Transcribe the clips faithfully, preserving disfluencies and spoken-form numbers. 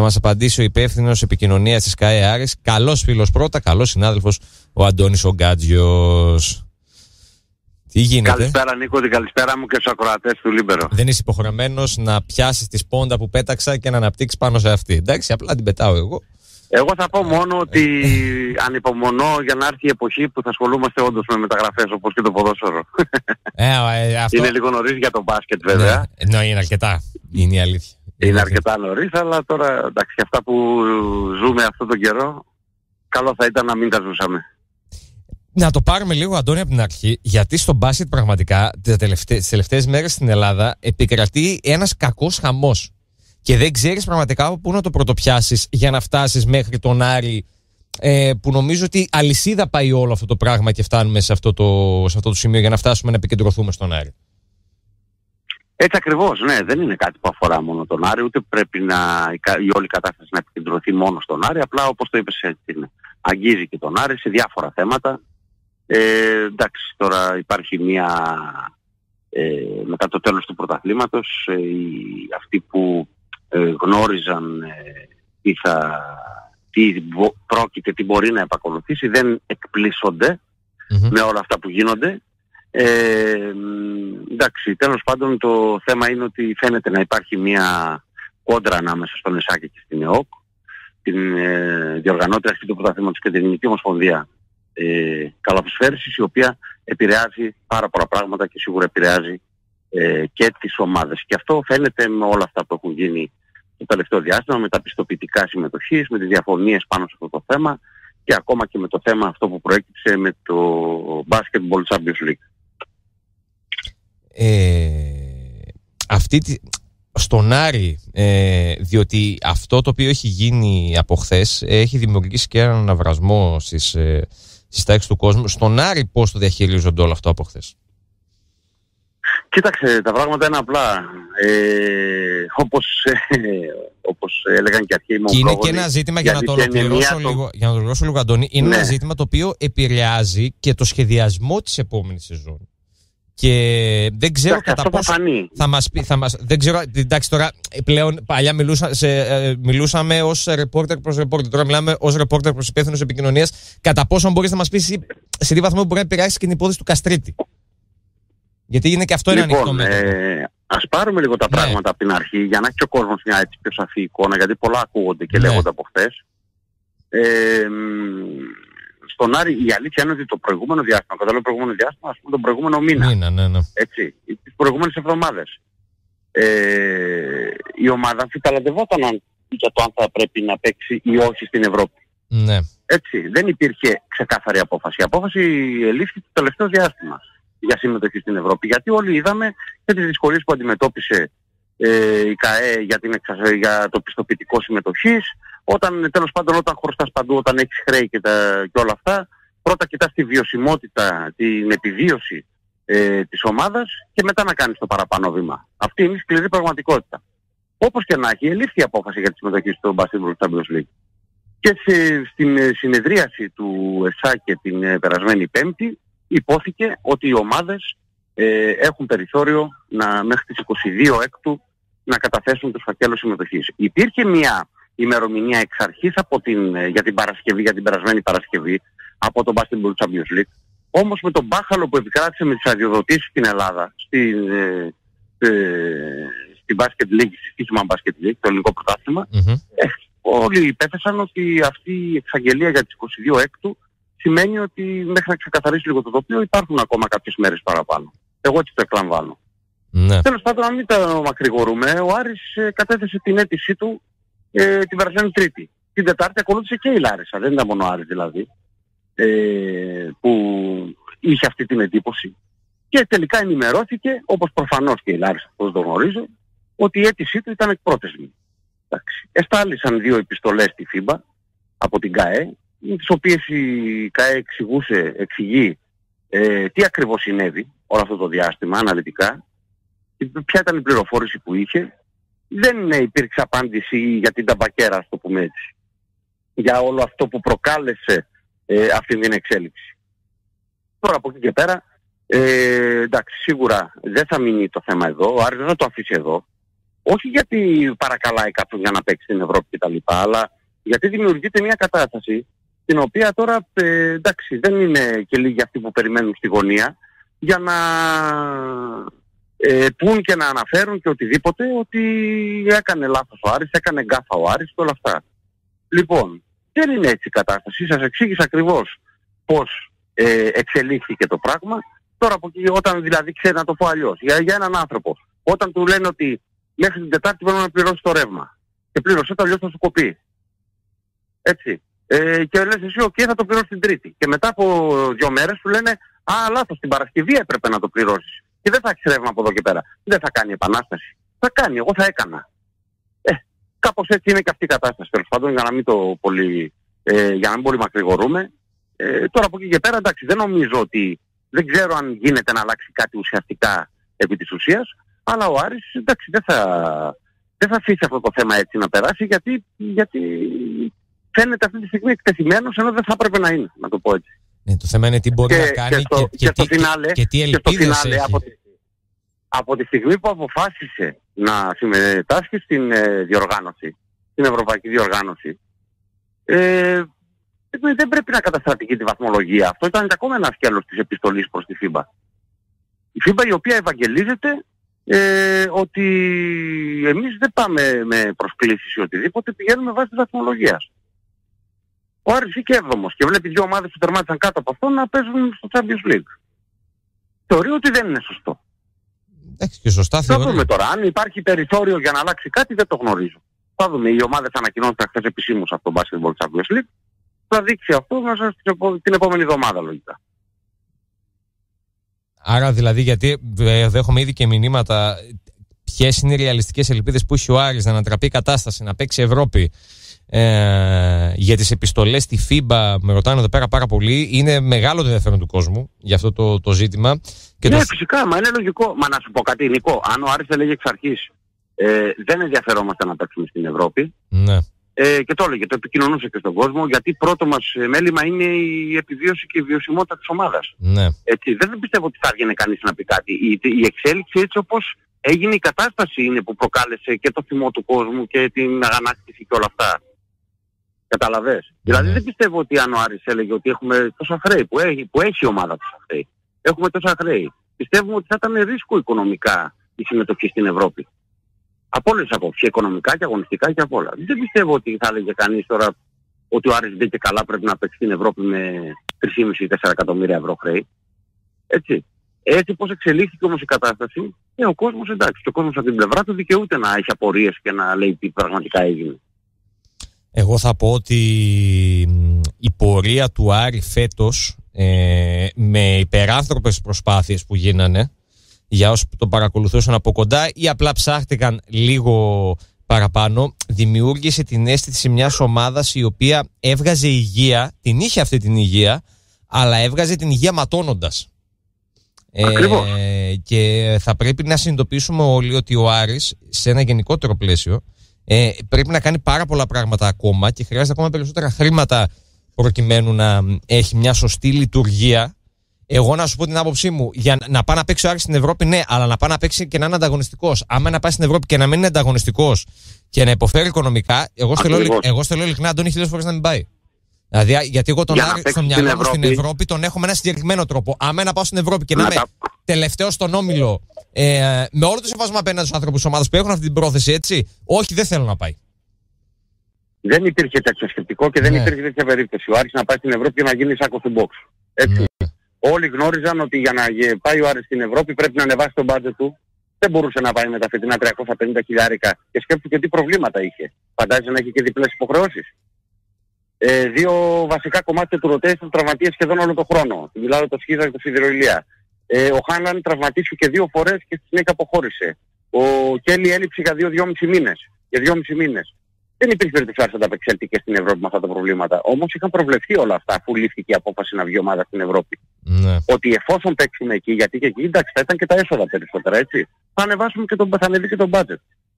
μας απαντήσει ο υπεύθυνος επικοινωνίας της ΚΑΕ Άρης. Καλός φίλος πρώτα, καλός συνάδελφος, ο Αντώνης ο Γκάτζιος. Τι γίνεται? Καλησπέρα Νίκο, την καλησπέρα μου και στους ακροατές του Λίμπερο. Δεν είσαι υποχρεωμένος να πιάσεις τη σπόντα που πέταξα και να αναπτύξεις πάνω σε αυτή. Εντάξει, απλά την πετάω εγώ. Εγώ θα πω μόνο ότι ανυπομονώ για να έρθει η εποχή που θα ασχολούμαστε όντως με μεταγραφές, όπως και το ποδόσφαιρο. Ε, ε, αυτό... Είναι λίγο νωρίς για το μπάσκετ βέβαια. Ναι, ναι, είναι αρκετά. Είναι η αλήθεια. Είναι, είναι αρκετά νωρίς, αλλά τώρα εντάξει, αυτά που ζούμε αυτόν τον καιρό, καλό θα ήταν να μην τα ζούσαμε. Να το πάρουμε λίγο, Αντώνη, από την αρχή, γιατί στο μπάσκετ πραγματικά τις τελευταίες, τελευταίες μέρες στην Ελλάδα επικρατεί ένας κακός χαμός. Και δεν ξέρεις πραγματικά από πού να το πρωτοπιάσεις για να φτάσεις μέχρι τον Άρη, ε, που νομίζω ότι αλυσίδα πάει όλο αυτό το πράγμα και φτάνουμε σε αυτό το, σε αυτό το σημείο για να φτάσουμε να επικεντρωθούμε στον Άρη. Έτσι ακριβώς, ναι, δεν είναι κάτι που αφορά μόνο τον Άρη, ούτε πρέπει να, η όλη κατάσταση να επικεντρωθεί μόνο στον Άρη, απλά όπως το είπες έτσι είναι. Αγγίζει και τον Άρη σε διάφορα θέματα. Ε, εντάξει, τώρα υπάρχει μια, ε, μετά το τέλος του πρωταθλήματος, ε, οι, αυτοί που ε, γνώριζαν ε, τι, θα, τι πρόκειται, τι μπορεί να επακολουθήσει, δεν εκπλήσονται mm-hmm. με όλα αυτά που γίνονται. Ε, εντάξει, τέλος πάντων το θέμα είναι ότι φαίνεται να υπάρχει μια κόντρα ανάμεσα στον ΕΣΑΚΕ και στην ΕΟΚ, την ε, διοργανώτρια αρχή του πρωταθλήματος και την Ελληνική Ομοσπονδία ε, Καλαθοσφαίρισης, η οποία επηρεάζει πάρα πολλά πράγματα και σίγουρα επηρεάζει ε, και τις ομάδες. Και αυτό φαίνεται με όλα αυτά που έχουν γίνει το τελευταίο διάστημα, με τα πιστοποιητικά συμμετοχής, με τις διαφωνίες πάνω σε αυτό το θέμα και ακόμα και με το θέμα αυτό που προέκυψε με το Basketball Champions League. Ε, αυτή τη, στον Άρη, ε, διότι αυτό το οποίο έχει γίνει από χθες έχει δημιουργήσει και έναν αναβρασμό στις, ε, στις τάξεις του κόσμου. Στον Άρη πώς το διαχειρίζονται όλο αυτό από χθες? Κοίταξε, τα πράγματα είναι απλά. Ε, όπως, ε, όπως έλεγαν και αρχαίοι μου. Και είναι και ένα ζήτημα, για να το ολοκληρώσω λίγο, το... για να το ολοκληρώσω λίγο, Αντώνη, είναι ναι. ένα ζήτημα το οποίο επηρεάζει και το σχεδιασμό της επόμενης σεζόν. Και δεν ξέρω εντάξει, κατά πόσο θα μας πει, θα μας, δεν ξέρω, εντάξει τώρα πλέον παλιά μιλούσα, σε, ε, μιλούσαμε ως ρεπόρτερ προς ρεπόρτερ, τώρα μιλάμε ως ρεπόρτερ προς υπεύθυνος επικοινωνίας, κατά πόσο μπορείς να μας πεις σε τι βαθμό μπορεί να επηρεάσει και την υπόθεση του Καστρίτη. Γιατί είναι και αυτό λοιπόν, ένα ανοιχτό μέτωπο. Ε, ας πάρουμε λίγο τα ναι. πράγματα από την αρχή για να έχει και ο κόσμος μια έτσι πιο σαφή εικόνα, γιατί πολλά ακούγονται και ναι. λέγονται από χθες. Ε, Στον Άρη η αλήθεια είναι ότι το προηγούμενο διάστημα, κατά το προηγούμενο διάστημα, ας πούμε τον προηγούμενο μήνα, μήνα ναι, ναι. έτσι, τις προηγούμενες εβδομάδες, ε, η ομάδα αμφιταλαντευόταν για το αν θα πρέπει να παίξει ή όχι στην Ευρώπη. Ναι. Έτσι, δεν υπήρχε ξεκάθαρη απόφαση. Η απόφαση ελήφθη το τελευταίο διάστημα για συμμετοχή στην Ευρώπη, γιατί όλοι είδαμε και τις δυσκολίες που αντιμετώπισε ε, η ΚΑΕ για, την εξα... για το πιστοποιητικό συμμετοχής. Όταν, τέλος πάντων, όταν χρωστάς παντού, όταν έχεις χρέη και, τα, και όλα αυτά, πρώτα κοιτάς τη βιωσιμότητα, την επιβίωση ε, της ομάδας και μετά να κάνεις το παραπάνω βήμα. Αυτή είναι η σκληρή πραγματικότητα. Όπως και να έχει, ελήφθη η απόφαση για τη συμμετοχή στο Basketball Champions League. Και σε, στην συνεδρίαση του ΕΣΑΚΕ την ε, περασμένη Πέμπτη υπόθηκε ότι οι ομάδες ε, έχουν περιθώριο να, μέχρι τις είκοσι δύο Έκτου να καταθέσουν τους φακέλους συμμετοχής. Υπήρχε μια ημερομηνία εξ αρχής από την, για την Παρασκευή, για την περασμένη Παρασκευή, από το Basketball Champions League. Όμως με τον μπάχαλο που επικράτησε με τις αδειοδοτήσεις στην Ελλάδα, στην, ε, ε, στην Basket League, στη Fishman Basket League, το ελληνικό πρωτάθλημα, mm-hmm. ε, όλοι υπέθεσαν ότι αυτή η εξαγγελία για τις είκοσι δύο Έκτου σημαίνει ότι μέχρι να ξεκαθαρίσει λίγο το τοπίο υπάρχουν ακόμα κάποιες μέρες παραπάνω. Εγώ έτσι το εκλαμβάνω. Ναι. Τέλος πάντων, να μην τα μακρηγορούμε, ο Άρης ε, κατέθεσε την αίτησή του ε, την περασμένη Τρίτη. Την Τετάρτη ακολούθησε και η Λάρισα, δεν ήταν μόνο ο Άρης δηλαδή, ε, που είχε αυτή την εντύπωση. Και τελικά ενημερώθηκε, όπως προφανώς και η Λάρισα, όπως το γνωρίζω, ότι η αίτησή του ήταν εκπρότεσμη. Εστάλησαν δύο επιστολές στη φίμπα από την ΚΑΕ, τις οποίες η ΚΑΕ εξηγούσε, εξηγεί ε, τι ακριβώς συνέβη όλο αυτό το διάστημα αναλυτικά, ποια ήταν η πληροφόρηση που είχε. Δεν υπήρξε απάντηση για την ταμπακέρα, ας το πούμε έτσι, για όλο αυτό που προκάλεσε ε, αυτή την εξέλιξη. Τώρα από εκεί και πέρα, ε, εντάξει, σίγουρα δεν θα μείνει το θέμα εδώ, ο Άρης δεν θα το αφήσει εδώ. όχι γιατί παρακαλάει κάποιον για να παίξει στην Ευρώπη κτλ. Αλλά γιατί δημιουργείται μια κατάσταση την οποία τώρα ε, εντάξει δεν είναι και λίγοι αυτοί που περιμένουν στη γωνία για να ε, πούν και να αναφέρουν και οτιδήποτε ότι έκανε λάθος ο Άρης, έκανε γκάφα ο Άρης και όλα αυτά. Λοιπόν, δεν είναι έτσι η κατάσταση. Σας εξήγησα ακριβώς πώς ε, εξελίχθηκε το πράγμα. Τώρα από εκεί, όταν δηλαδή ξέρει να το πω αλλιώς, για, για έναν άνθρωπο, όταν του λένε ότι μέχρι την Τετάρτη πρέπει να πληρώσει το ρεύμα και πλήρωσε το, αλλιώς θα σου κοπεί. Έτσι. Ε, και λες εσύ, οκ, okay, θα το πληρώσει την Τρίτη. Και μετά από δύο μέρες σου λένε, α, λάθος, την Παρασκευή έπρεπε να το πληρώσεις. Και δεν θα έχεις ρεύμα από εδώ και πέρα. Δεν θα κάνει επανάσταση. Θα κάνει, εγώ θα έκανα. Ε, κάπως έτσι είναι και αυτή η κατάσταση. Τέλος πάντων, για να μην το πολύ, ε, για να μην πολύ μακρηγορούμε. Ε, τώρα από εκεί και πέρα, εντάξει, δεν νομίζω ότι, δεν ξέρω αν γίνεται να αλλάξει κάτι ουσιαστικά επί της ουσίας, αλλά ο Άρης, εντάξει, δεν θα, δεν θα αφήσει αυτό το θέμα έτσι να περάσει, γιατί, γιατί φαίνεται αυτή τη στιγμή εκτεθειμένος, ενώ δεν θα έπρεπε να είναι, να το πω έτσι. Ναι, το θέμα είναι τι μπορεί και, να κάνει και, στο, και, και, και, και, φινάλε, και, και τι ελπίδες έχει. Από, από τη στιγμή που αποφάσισε να συμμετάσχει στην ε, διοργάνωση, στην ευρωπαϊκή διοργάνωση, ε, δεν πρέπει να καταστρατηγεί τη βαθμολογία. Αυτό ήταν ακόμα ένα σκέλος της επιστολής προς τη φίμπα. Η φίμπα η οποία ευαγγελίζεται ε, ότι εμείς δεν πάμε με προσκλήσεις ή οτιδήποτε, πηγαίνουμε βάσει της βαθμολογίας. Ο Άρης βγήκε έβδομος και βλέπει δύο ομάδες που τερμάτισαν κάτω από αυτό να παίζουν στο Champions League. Θεωρεί ότι δεν είναι σωστό. Εντάξει, και σωστά θεωρεί. Θα δούμε τώρα. Αν υπάρχει περιθώριο για να αλλάξει κάτι, δεν το γνωρίζω. Θα δούμε. Οι ομάδες ανακοινώθηκαν χθες επισήμως από τον Basketball Champions League. Θα δείξει αυτό μέσα την επόμενη εβδομάδα λογικά. Άρα δηλαδή, γιατί δέχομαι ήδη και μηνύματα, ποιες είναι οι ρεαλιστικές ελπίδες που έχει ο Άρης να ανατραπεί η κατάσταση, να παίξει Ευρώπη. Ε, για τις επιστολές στη φίμπα με ρωτάνε εδώ πέρα πάρα πολύ. Είναι μεγάλο το ενδιαφέρον του κόσμου για αυτό το, το ζήτημα. Και ναι, το... φυσικά, μα είναι λογικό. Μα να σου πω κάτι, Νικό. Αν ο Άρης έλεγε εξ αρχής ε, δεν ενδιαφερόμαστε να παίξουμε στην Ευρώπη. Ναι. Ε, και το έλεγε, το επικοινωνούσε και στον κόσμο, γιατί πρώτο μας μέλημα είναι η επιβίωση και η βιωσιμότητα της ομάδας. Ναι. Έτσι, δεν πιστεύω ότι θα έβγαινε κανείς να πει κάτι. Η, η εξέλιξη έτσι όπως έγινε η κατάσταση είναι που προκάλεσε και το θυμό του κόσμου και την αγανάκτηση και όλα αυτά. Καταλαβες. Mm. Δηλαδή δεν πιστεύω ότι αν ο Άρης έλεγε ότι έχουμε τόσα χρέη, που έχει, που έχει η ομάδα τόσα χρέη, έχουμε τόσα χρέη, πιστεύουμε ότι θα ήταν ρίσκο οικονομικά η συμμετοχή στην Ευρώπη. Από όλες τις απόψεις, οικονομικά και αγωνιστικά και από όλα. Δεν πιστεύω ότι θα έλεγε κανείς τώρα ότι ο Άρης μπήκε καλά, πρέπει να παίξει στην Ευρώπη με τρία κόμμα πέντε με τέσσερα εκατομμύρια ευρώ χρέη. Έτσι. Έτσι πώς εξελίχθηκε όμως η κατάσταση, ε, ο κόσμος εντάξει, και ο κόσμος από την πλευρά του δικαιούται να έχει απορίες και να λέει τι πραγματικά έγινε. Εγώ θα πω ότι η πορεία του Άρη φέτος ε, με υπεράνθρωπες προσπάθειες που γίνανε για όσοι τον παρακολουθούσαν από κοντά ή απλά ψάχτηκαν λίγο παραπάνω, δημιούργησε την αίσθηση μιας ομάδας η οποία έβγαζε υγεία, την είχε αυτή την υγεία, αλλά έβγαζε την υγεία ματώνοντας. Ακριβώς. Ε, και θα πρέπει να συνειδητοποιήσουμε όλοι ότι ο Άρης σε ένα γενικότερο πλαίσιο ε, πρέπει να κάνει πάρα πολλά πράγματα ακόμα και χρειάζεται ακόμα περισσότερα χρήματα προκειμένου να έχει μια σωστή λειτουργία. Εγώ να σου πω την άποψή μου, για να πάει να παίξει ο Άρης στην Ευρώπη, ναι, αλλά να πάει να παίξει και να είναι ανταγωνιστικός. Άμα να πάει στην Ευρώπη και να μην είναι ανταγωνιστικός και να υποφέρει οικονομικά, εγώ στελώ, εγώ στελώ ειλικρινά, Αντώνη, χίλιες φορές να μην πάει. Δηλαδή, γιατί εγώ τον Άρη στο μυαλό μου στην Ευρώπη τον έχω με ένα συγκεκριμένο τρόπο. Άμα να πάω στην Ευρώπη και να, να είμαι τα... τελευταίος στον όμιλο, ε, με όλο το σεβασμό απέναντι στους άνθρωπους της ομάδας που έχουν αυτή την πρόθεση, έτσι, όχι, δεν θέλω να πάει. Δεν υπήρχε τέτοιο σκεπτικό και δεν ναι. υπήρχε τέτοια περίπτωση. Ο Άρης να πάει στην Ευρώπη και να γίνει σάκο του box. Έτσι. Ναι. Όλοι γνώριζαν ότι για να πάει ο Άρης στην Ευρώπη πρέπει να ανεβάσει τον μπάτζετ του. Δεν μπορούσε να πάει με τα φετινά τριακόσια πενήντα χιλιάρικα και σκέφτηκε τι προβλήματα είχε. Φαντάζεσαι να έχει και διπλές υποχρεώσεις. Ε, δύο βασικά κομμάτια του rotation τραυματίες σχεδόν όλο τον χρόνο. Μιλάω το Σχίζα και το Σιδηροηλία. Ε, ο Χάνλαν τραυματίστηκε δύο φορές και στη συνέχεια αποχώρησε. Ο Κέλλη έλειψε για δύο δυόμισι μήνες. Για δυόμισι μήνες. Δεν υπήρχε περίπτωση να ανταπεξέλθει και στην Ευρώπη με αυτά τα προβλήματα. Όμως είχαν προβλεφθεί όλα αυτά αφού λήφθηκε η απόφαση να βγει ομάδα στην Ευρώπη. Ναι. Ότι εφόσον παίξουμε εκεί, γιατί και εκεί εντάξει θα ήταν και τα έσοδα περισσότερα, έτσι. Θα ανεβάσουμε και τον, θα ανεβεί και τον budget.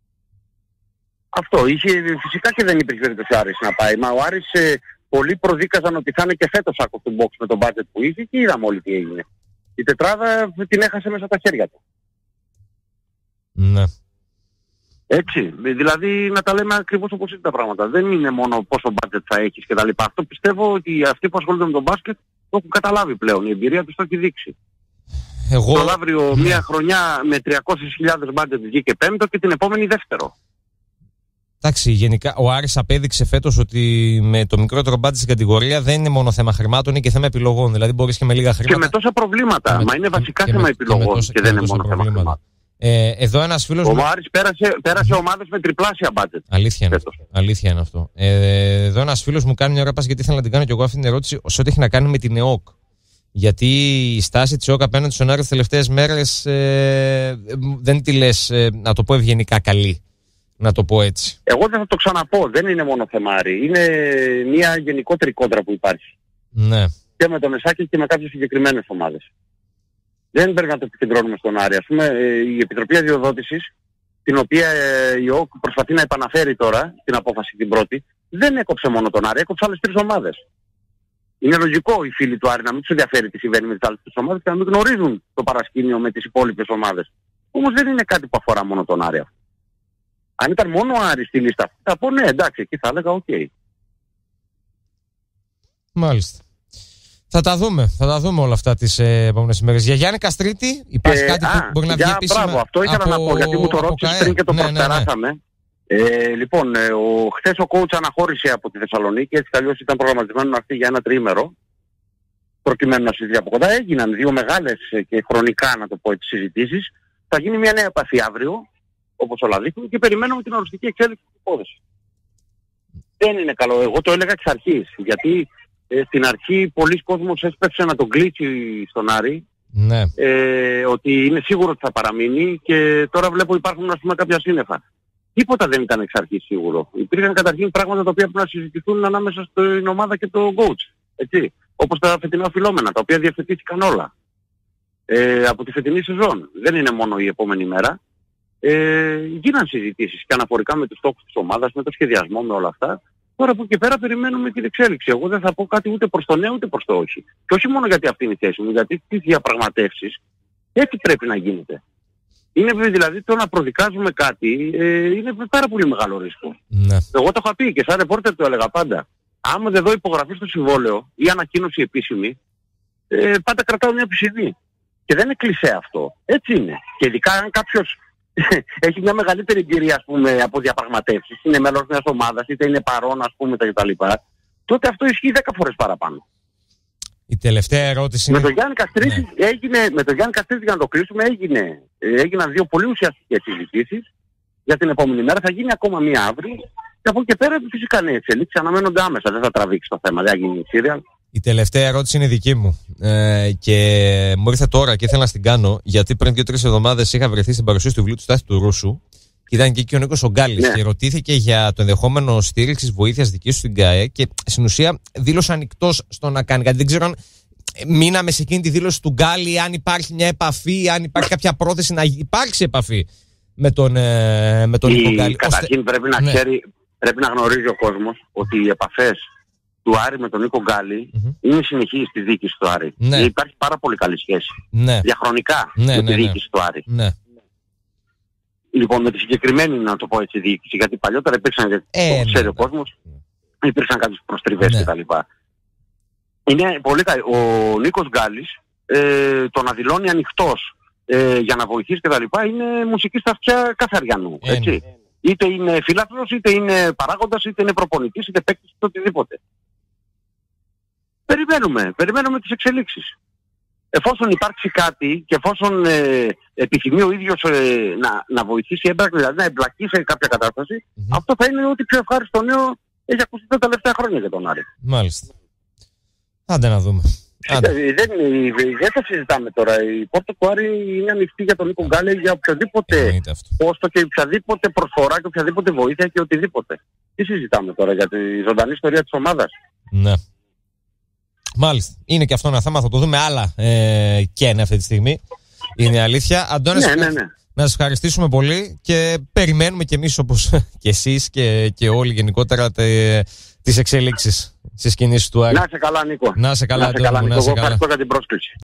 Αυτό. Είχε, φυσικά και δεν υπήρχε περίπτωση ο Άρης να πάει. Μα ο Άρης ε, πολλοί προδίκαζαν ότι θα είναι και φέτος άκου του box με τον budget που είχε και είδαμε όλοι τι έγινε. Η τετράδα την έχασε μέσα τα χέρια του. Ναι. Έτσι, δηλαδή να τα λέμε ακριβώς όπως είναι τα πράγματα. Δεν είναι μόνο πόσο budget θα έχεις κτλ. Αυτό πιστεύω ότι αυτοί που ασχολούνται με τον μπάσκετ το έχουν καταλάβει πλέον. Η εμπειρία τους το έχει δείξει. Εγώ... Το Λαύριο μια χρονιά με τριακόσιες χιλιάδες budget βγήκε πέμπτο και την επόμενη δεύτερο. Εντάξει, γενικά ο Άρης απέδειξε φέτος ότι με το μικρότερο budget στην κατηγορία δεν είναι μόνο θέμα χρημάτων, είναι και θέμα επιλογών. Δηλαδή μπορείς και με λίγα χρήματα. Και με τόσα προβλήματα. Με... Μα είναι βασικά και θέμα με... επιλογών και, και, και δεν είναι μόνο θέμα χρημάτων. Ε, εδώ ένας φίλος ο μου... Άρης πέρασε, πέρασε ομάδες με τριπλάσια budget. Αλήθεια είναι, αλήθεια είναι αυτό. Ε, εδώ ένας φίλος μου κάνει μια ερώτηση, γιατί ήθελα να την κάνω και εγώ αυτή την ερώτηση, σε ό,τι έχει να κάνει με την ΕΟΚ. Γιατί η στάση της ΕΟΚ απέναντι στον Άρη τις τελευταίες μέρες ε, δεν τη λες, ε, να το πω ευγενικά, καλή. Να το πω έτσι. Εγώ δεν θα το ξαναπώ. Δεν είναι μόνο θέμα Άρη. Είναι μια γενικότερη κόντρα που υπάρχει. Ναι. Και με τον Εσάκη και με κάποιες συγκεκριμένες ομάδες. Δεν πρέπει να το επικεντρώνουμε στον Άρη. Ας πούμε, η Επιτροπή Αδειοδότησης, την οποία η ΟΚ προσπαθεί να επαναφέρει τώρα, την απόφαση την πρώτη, δεν έκοψε μόνο τον Άρη, έκοψε άλλες τρεις ομάδες. Είναι λογικό οι φίλοι του Άρη να μην τους ενδιαφέρει τι συμβαίνει με τις άλλες τρεις ομάδες και να μην γνωρίζουν το παρασκήνιο με τις υπόλοιπες ομάδες. Όμως δεν είναι κάτι που αφορά μόνο τον Άρη. Αν ήταν μόνο ο Άρης στη λίστα αυτή, θα πω ναι, εντάξει, εκεί θα έλεγα οκ. Okay. Μάλιστα. Θα τα δούμε, θα τα δούμε όλα αυτά τις ε, επόμενες ημέρες. Για Γιάννη Καστρίτη, υπάρχει ε, κάτι α, που μπορεί να βγει επίσημα? Μπράβο, αυτό ήθελα από, να πω, γιατί μου το ρώτησες πριν και το ναι, προσπεράσαμε. Ναι, ναι. Ε, λοιπόν, ε, ο, χθες ο coach αναχώρησε από τη Θεσσαλονίκη, έτσι κι ήταν προγραμματισμένο να έρθει για ένα τριήμερο, προκειμένου να συζητήσει από κοντά. Έγιναν δύο μεγάλες και χρονικά, να το πω έτσι, συζητήσεις. Θα γίνει μια νέα επαφή αύριο, όπως όλα δείχνουν, και περιμένουμε την οριστική εξέλιξη της υπόθεσης. Δεν είναι καλό, εγώ το έλεγα εξ αρχής, γιατί ε, στην αρχή πολλοί κόσμος έσπευσε να τον κλείσει στον Άρη, ναι. ε, ότι είναι σίγουρο ότι θα παραμείνει, και τώρα βλέπω υπάρχουν, ας πούμε, κάποια σύννεφα. Τίποτα δεν ήταν εξ αρχής σίγουρο. Υπήρχαν καταρχήν πράγματα τα οποία πρέπει να συζητηθούν ανάμεσα στην ομάδα και το coach. Έτσι. Όπως τα φετινά οφειλόμενα, τα οποία διευθετήθηκαν όλα. Ε, από τη φετινή σεζόν. Δεν είναι μόνο η επόμενη μέρα. Ε, γίναν συζητήσεις και αναφορικά με τους στόχους της ομάδας, με το σχεδιασμό, με όλα αυτά. Τώρα από εκεί και πέρα περιμένουμε την εξέλιξη. Εγώ δεν θα πω κάτι ούτε προς το ναι ούτε προς το όχι. Και όχι μόνο γιατί αυτή είναι η θέση μου, γιατί τις διαπραγματεύσεις έτσι πρέπει να γίνεται. Είναι δηλαδή το να προδικάζουμε κάτι, ε, είναι πάρα πολύ μεγάλο ρίσκο. Ναι. Εγώ το είχα πει και σαν ρεπόρτερ το έλεγα πάντα. Άμα δεν δω υπογραφή στο συμβόλαιο ή ανακοίνωση επίσημη, ε, πάντα κρατάω μια πισινή. Και δεν είναι κλισέ αυτό. Έτσι είναι. Και ειδικά αν κάποιος έχει μια μεγαλύτερη εμπειρία, ας πούμε, από διαπραγματεύσεις, είναι μέλος μιας ομάδας, είτε είναι παρόν, ας πούμε, τα κτλ., τότε αυτό ισχύει δέκα φορές παραπάνω. Η τελευταία ερώτηση είναι... Με τον Γιάννη Καστρίτη ναι. έγινε, με τον Γιάννη Καστρίτη, για να το κλείσουμε, έγινε, έγιναν δύο πολύ ουσιαστικές συζητήσεις. Για την επόμενη μέρα θα γίνει ακόμα μία αύριο. Και από εκεί και πέρα φυσικά ναι, εξελίξεις αναμένονται άμεσα. Δεν θα τραβήξει το θέμα, δεν θα γίνει serial. Η τελευταία ερώτηση είναι δική μου. Ε, και μου ήρθε τώρα και ήθελα να την κάνω, γιατί πριν δύο-τρεις εβδομάδες είχα βρεθεί στην παρουσίαση του βιβλίου του Στάθη του Ρούσου. Και ήταν και εκεί ο Νίκος ο Γκάλης, ναι. Και ρωτήθηκε για το ενδεχόμενο στήριξης βοήθειας δική σου στην ΚΑΕ. Και στην ουσία δήλωσε ανοιχτός στο να κάνει κάτι. Δεν ξέρω αν μείναμε σε εκείνη τη δήλωση του Γκάλη, αν υπάρχει μια επαφή, αν υπάρχει κάποια πρόθεση να υπάρξει επαφή με τον, ε, με τον Νίκο Γκάλη. Καταρχήν ώστε... πρέπει, να ναι. ξέρει, πρέπει να γνωρίζει ο κόσμος ότι οι επαφές του Άρη με τον Νίκο Γκάλη mm-hmm. είναι συνεχείς στη διοίκηση του Άρη. Ναι. Υπάρχει πάρα πολύ καλή σχέση. Ναι. Διαχρονικά ναι, με ναι, τη διοίκηση ναι. του Άρη. Ναι. Λοιπόν, με τη συγκεκριμένη, να το πω έτσι, διοίκηση, γιατί παλιότερα υπήρξαν, γιατί ε, το ξέρει ναι, ο κόσμος, ναι. υπήρξαν κάποιες προστριβές ναι. κτλ. Είναι πολύ καλή. Ο Νίκος Γκάλης ε, το να δηλώνει ανοιχτός ε, για να βοηθήσει κτλ. Είναι μουσική στα αυτιά κάθε Αριανού. Ε, έτσι. Ναι. Είτε είναι φιλάθλος, είτε είναι παράγοντας, είτε είναι προπονητής, είτε παίκτης, είτε οτιδήποτε. Περιμένουμε, περιμένουμε τις εξελίξεις. Εφόσον υπάρξει κάτι και εφόσον ε, επιθυμεί ο ίδιος ε, να, να βοηθήσει έμπρακτα, δηλαδή να εμπλακεί σε κάποια κατάσταση, mm-hmm. αυτό θα είναι ό,τι πιο ευχάριστο νέο έχει ακουστεί τα τελευταία χρόνια για τον Άρη. Μάλιστα. Άντε να δούμε. Άντε. Δεν, δεν θα συζητάμε τώρα. Η πόρτα του Άρη είναι ανοιχτή για τον Νίκο Γκάλη για οποιοδήποτε πόστο και οποιαδήποτε προσφορά και οποιαδήποτε βοήθεια και οτιδήποτε. Τι συζητάμε τώρα για τη ζωντανή ιστορία της ομάδας. Ναι. Μάλιστα. Είναι και αυτό ένα θέμα. Θα το δούμε άλλα ε, και είναι αυτή τη στιγμή. Είναι αλήθεια. Αντώνη, ναι, ναι, ναι. να σας ευχαριστήσουμε πολύ και περιμένουμε κι εμείς όπως και εσείς και, και όλοι γενικότερα τε, τις εξελίξεις στις κινήσεις του Άρη. Να σε καλά, Νίκο. Να σε καλά, να σε καλά, Νίκο. Εγώ ευχαριστώ για την πρόσκληση.